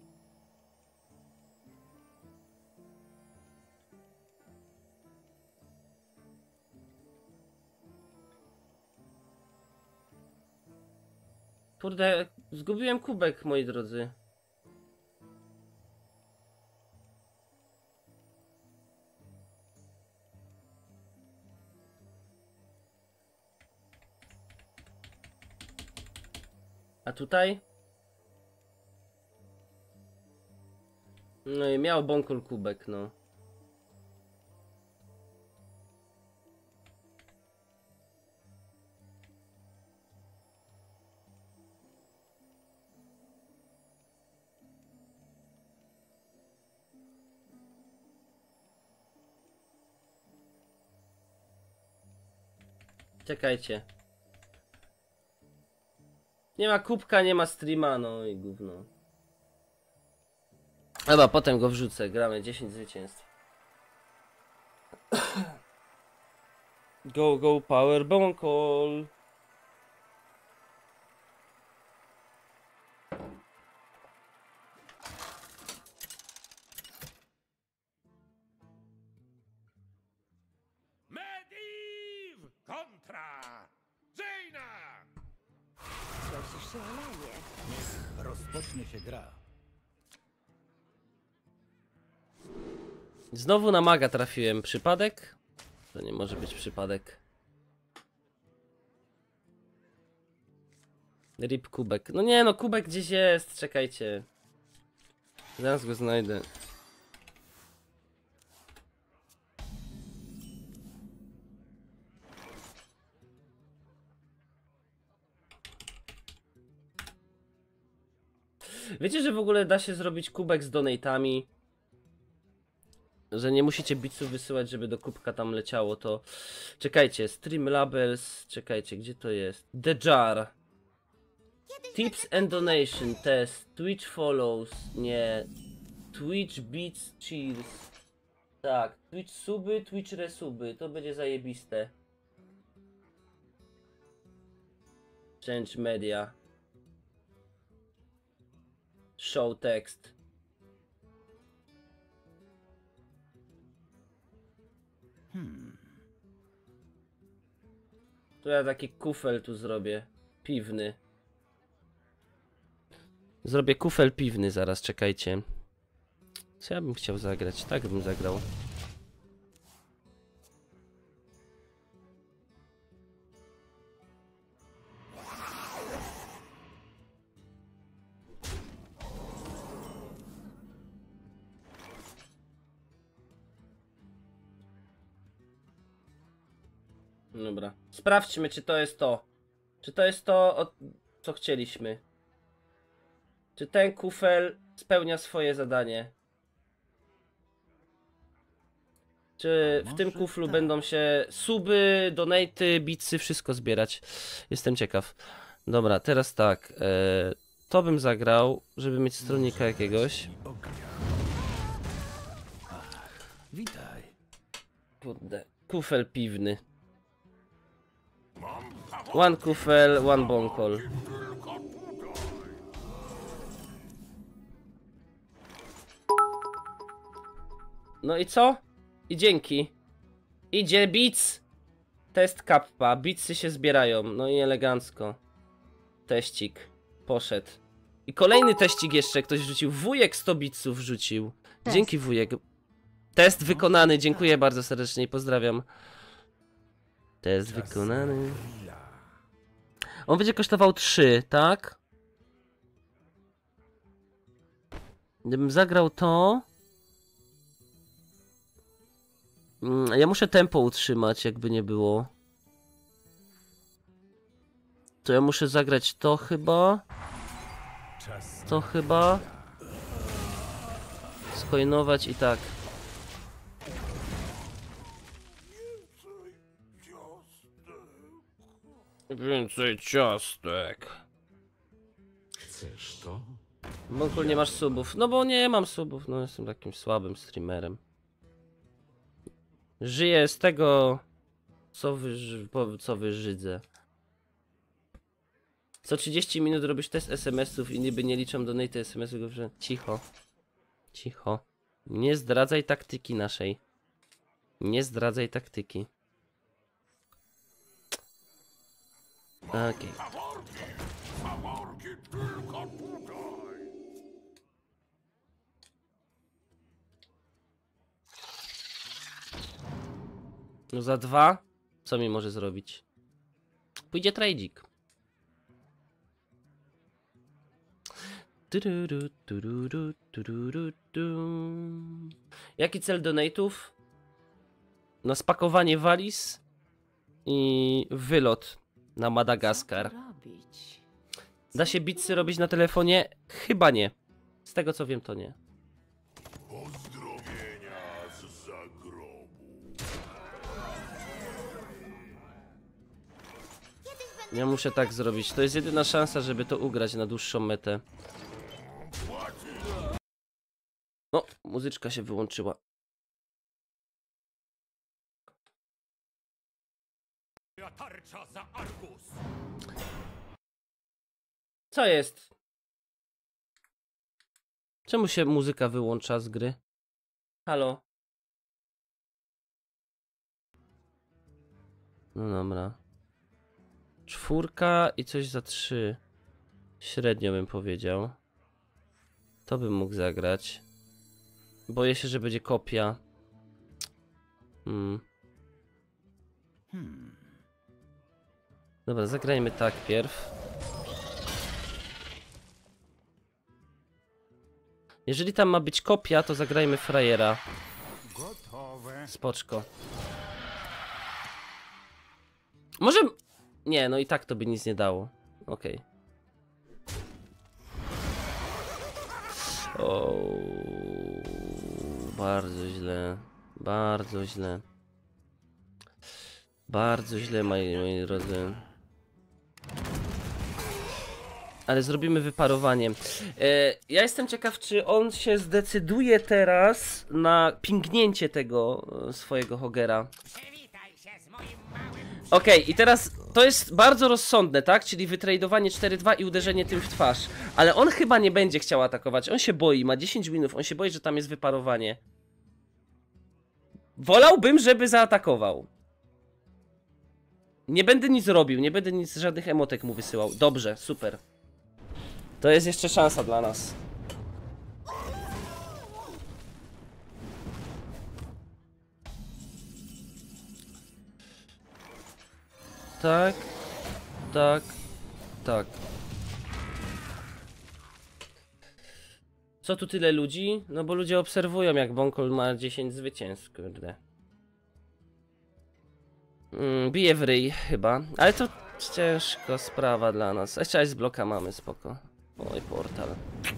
Kurde, zgubiłem kubek, moi drodzy. A tutaj? No i miał Bonkol kubek, no. Czekajcie. Nie ma kubka, nie ma streama, no i gówno. Chyba potem go wrzucę, gramy dziesięć zwycięstw. Go, go, power, Bonkol. Medivh kontra Jaina! Coś szaleje. Rozpocznie się gra. Znowu na maga trafiłem. Przypadek? To nie może być przypadek. Rip kubek. No nie no, kubek gdzieś jest. Czekajcie. Zaraz go znajdę. Wiecie, że w ogóle da się zrobić kubek z donatami? Że nie musicie bitsów wysyłać, żeby do kubka tam leciało, to... Czekajcie, Streamlabels... Czekajcie, gdzie to jest? The Jar. Tips and donation, test, Twitch follows, nie... Twitch beats cheers. Tak, Twitch suby, Twitch resuby, to będzie zajebiste. Change media. Show text. Hmm. To ja taki kufel tu zrobię. Piwny. Zrobię kufel piwny zaraz, czekajcie. Co ja bym chciał zagrać? Tak bym zagrał. Dobra. Sprawdźmy, czy to jest to. Czy to jest to, o, co chcieliśmy? Czy ten kufel spełnia swoje zadanie? Czy w tym kuflu będą się suby, donaty, bitsy, wszystko zbierać? Jestem ciekaw. Dobra, teraz tak. E, to bym zagrał, żeby mieć stronnika jakiegoś. Witaj. Kurde. Kufel piwny. One kufel, one bonkol. No i co? I dzięki. Idzie Beats. Test kappa. Beatsy się zbierają. No i elegancko. Teścik. Poszedł. I kolejny teścik jeszcze ktoś wrzucił. Wujek sto bitsów wrzucił. Test. Dzięki wujek. Test wykonany. Dziękuję bardzo serdecznie i pozdrawiam. Test wykonany. On będzie kosztował trzy, tak? Gdybym zagrał to... Ja muszę tempo utrzymać, jakby nie było. To ja muszę zagrać to chyba. To chyba. Skoinować i tak. Więcej ciastek. Chcesz to? Bonkol, nie masz subów. No bo nie mam subów, no jestem takim słabym streamerem. Żyję z tego, co, wyży po- co wyżydzę. Co trzydzieści minut robisz test es em esów i niby nie liczą donate es em esów. Że... Cicho. Cicho. Nie zdradzaj taktyki naszej. Nie zdradzaj taktyki. Okej. Okay. Faworki tylko tutaj. No za dwa? Co mi może zrobić? Pójdzie trajdzik. Tururu, tururu, tururu, tu. Jaki cel donate'ów? No spakowanie waliz i wylot na Madagaskar. Robić. Da się bitsy robić na telefonie? Chyba nie. Z tego co wiem to nie. Pozdrowienia z zagrobu. Ja muszę tak zrobić. To jest jedyna szansa, żeby to ugrać na dłuższą metę. No, muzyczka się wyłączyła. Tarcza za Argus! Co jest? Czemu się muzyka wyłącza z gry? Halo? No dobra. Czwórka i coś za trzy. Średnio bym powiedział. To bym mógł zagrać. Boję się, że będzie kopia. Hmm. Hmm. Dobra, zagrajmy tak pierw. Jeżeli tam ma być kopia, to zagrajmy frajera. Gotowe. Spoczko. Może... Nie, no i tak to by nic nie dało. Okej. Okay. O, bardzo źle. Bardzo źle. Bardzo źle, moi, moi drodzy. Ale zrobimy wyparowanie. E, ja jestem ciekaw, czy on się zdecyduje teraz na pingnięcie tego e, swojego Hogera. Okej, okay, i teraz to jest bardzo rozsądne, tak? Czyli wytradowanie cztery dwa i uderzenie tym w twarz. Ale on chyba nie będzie chciał atakować. On się boi, ma dziesięć winów, on się boi, że tam jest wyparowanie. Wolałbym, żeby zaatakował. Nie będę nic robił, nie będę nic, żadnych emotek mu wysyłał. Dobrze, super. To jest jeszcze szansa dla nas. Tak, tak, tak. Co tu tyle ludzi? No bo ludzie obserwują, jak Bonkol ma dziesięć zwycięstw, kurde. Mm, bije w ryj chyba, ale to Ciężka sprawa dla nas. Jeszcze z bloka mamy, spoko. Oj, portal.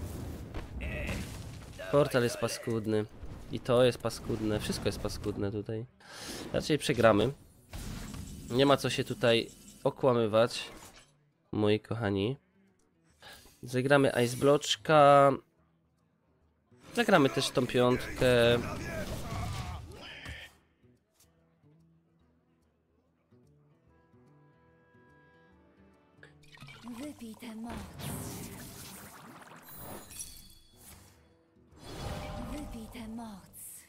Portal jest paskudny. I to jest paskudne. Wszystko jest paskudne tutaj. Raczej przegramy. Nie ma co się tutaj okłamywać. Moi kochani. Zagramy Ice Bloczka. Zagramy też tą piątkę. Wypij tę moc. Wypij tę moc.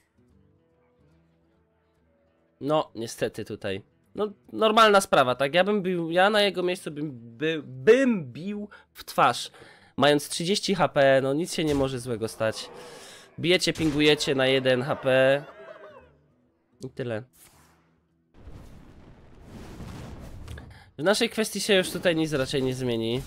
No, niestety tutaj. No, normalna sprawa, tak? Ja bym bił, ja na jego miejscu bym, by, bym bił w twarz. Mając trzydzieści H P, no nic się nie może złego stać. Bijecie, pingujecie na jeden H P. I tyle. W naszej kwestii się już tutaj nic raczej nie zmieni.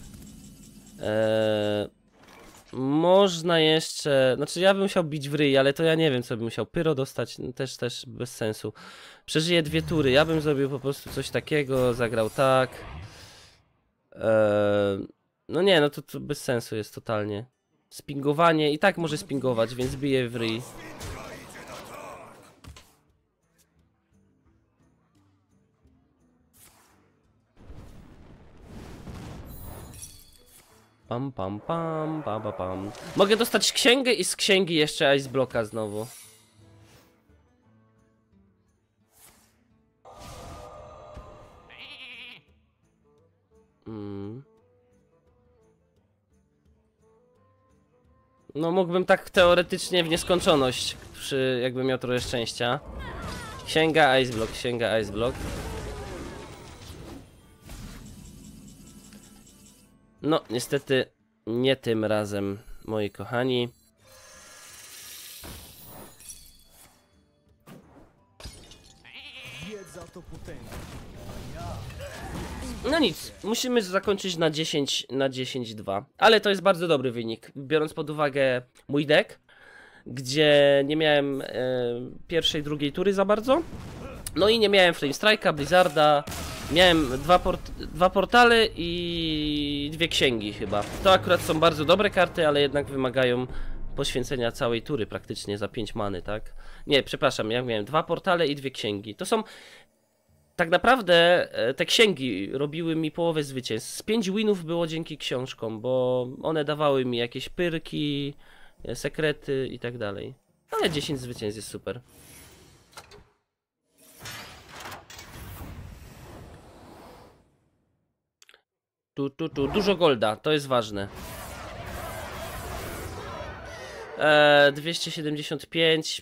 Eee, można jeszcze... Znaczy ja bym musiał bić w ryj, ale to ja nie wiem co bym musiał. Pyro dostać, no, też, też bez sensu. Przeżyję dwie tury, ja bym zrobił po prostu coś takiego, zagrał tak. Eee, no nie, no to, to bez sensu jest totalnie. Spingowanie i tak może spingować, więc biję w ryj. Pam pam pam, pam pam pam. Mogę dostać księgę i z księgi jeszcze Ice Blocka znowu. Mm. No mógłbym tak teoretycznie w nieskończoność, przy, jakbym miał trochę szczęścia. Księga Ice Block, księga Ice Block. No, niestety nie tym razem, moi kochani. Wiedza to potęga. No nic, musimy zakończyć na dziesięć na dziesięć dwa. Ale to jest bardzo dobry wynik, biorąc pod uwagę mój deck, gdzie nie miałem e, pierwszej, drugiej tury za bardzo. No i nie miałem Flame Strike'a, Blizzarda. Miałem dwa, port dwa portale i dwie księgi chyba. To akurat są bardzo dobre karty, ale jednak wymagają poświęcenia całej tury praktycznie za pięć many, tak? Nie, przepraszam, ja miałem dwa portale i dwie księgi. To są... Tak naprawdę te księgi robiły mi połowę zwycięstw. Z pięć winów było dzięki książkom, bo one dawały mi jakieś pyrki, sekrety i tak dalej. Ale dziesięć zwycięstw jest super. Tu, tu, tu. Dużo golda, to jest ważne. Eee, dwieście siedemdziesiąt pięć.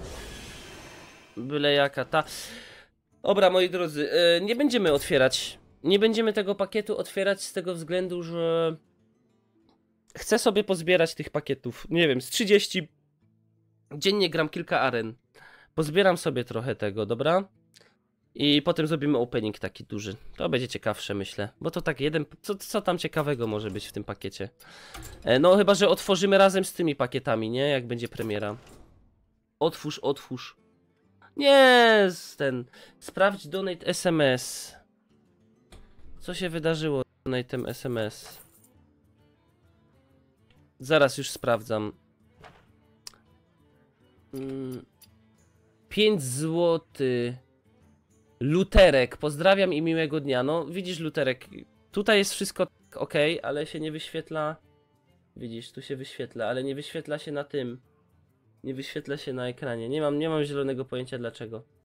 Byle jaka ta. Dobra, moi drodzy, yy, nie będziemy otwierać. Nie będziemy tego pakietu otwierać z tego względu, że chcę sobie pozbierać tych pakietów. Nie wiem, z trzydzieści. Dziennie gram kilka aren. Pozbieram sobie trochę tego, dobra? I potem zrobimy opening taki duży. To będzie ciekawsze, myślę. Bo to tak jeden... Co, co tam ciekawego może być w tym pakiecie? E, no chyba, że otworzymy razem z tymi pakietami, nie? Jak będzie premiera. Otwórz, otwórz. Nie, ten... Sprawdź donate S M S. Co się wydarzyło z donatem S M S? Zaraz już sprawdzam. Mm. pięć złotych. Luterek, pozdrawiam i miłego dnia. No widzisz, Luterek, tutaj jest wszystko ok, ale się nie wyświetla. Widzisz, tu się wyświetla, ale nie wyświetla się na tym. Nie wyświetla się na ekranie. Nie mam, nie mam zielonego pojęcia dlaczego.